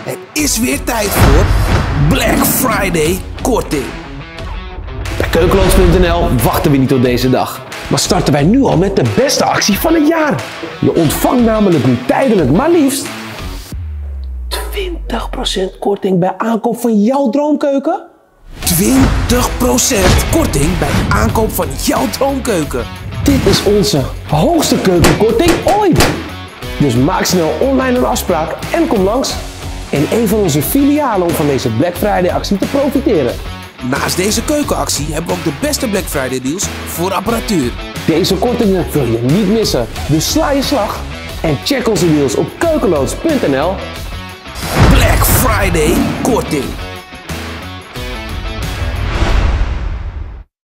Het is weer tijd voor Black Friday korting. Bij Keukenloos.nl wachten we niet tot deze dag, maar starten wij nu al met de beste actie van het jaar. Je ontvangt namelijk nu tijdelijk maar liefst 20% korting bij aankoop van jouw droomkeuken. 20% korting bij aankoop van jouw droomkeuken. Dit is onze hoogste keukenkorting ooit. Dus maak snel online een afspraak en kom langs in een van onze filialen om van deze Black Friday actie te profiteren. Naast deze keukenactie hebben we ook de beste Black Friday deals voor apparatuur. Deze kortingen wil je niet missen, dus sla je slag en check onze deals op keukenloos.nl. Black Friday korting.